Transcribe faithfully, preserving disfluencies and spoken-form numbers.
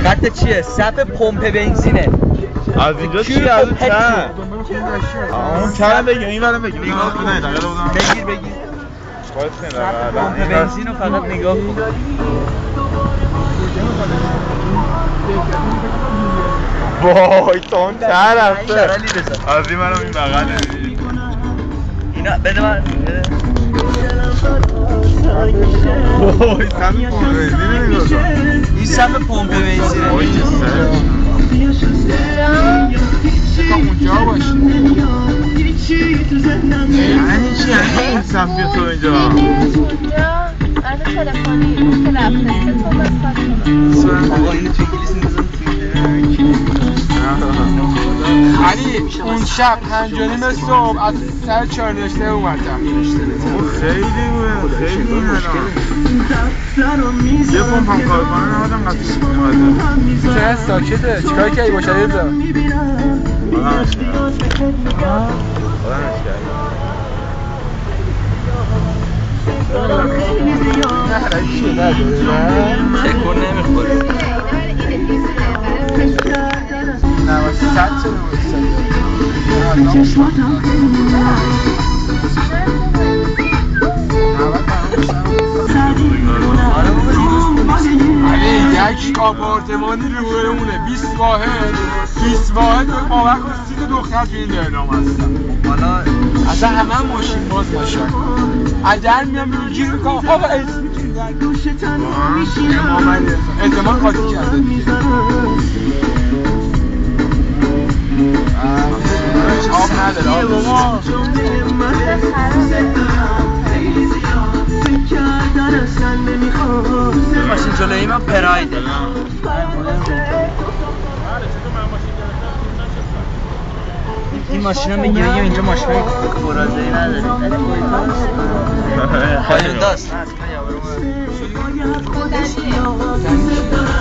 خط چیه؟ صف پمپ بنزینه. از اینجا چیه؟ از اون چند؟ اون چند بگیر، این برم بگیر. نگاه کنه بگیر بگیر. صف پمپ بنزین رو فقط نگاه کن. وای تا اون چند رفته. از این منم این بغله. اینا بده من. وای صف پمپ بنزینه نگاه کن. این صف پمپ بنزینه. وای چه سر. اونجا باشه. یعنی چی؟ یعنی این صف بیا تو اینجا؟ از تلفنی که رفته چطور بس کنم آقا اینو تو انگلیسی میزن علی اون شب پنجانیم صبح از سر چهار رشته اومدم. خیلی بوده خیلی مشکله. یه پمپ هم کار کنه نمادم قطعی میمده. چه ساکته؟ چیکار کردی با شدید دا؟ خودمش کردی خودمش کردی نه حرکیه نداره نه؟ تکون نمیخوره. نه واسه صد چه علی یک آپارتمانی روبرومونه بیست واحد بیست واحد باور کن سیت دختر تو این درنام هستن. حالا اصلا همه هم ماشین باز باشن اگر میام بیرون گیر میکنم آقا اسمی کردن اعتماد قاطی کرده آب نداره آب ماشین جلوی من پرایده. این ماشین رو بگیریم اینجا ماشین کورازهی نداره. خواهی داست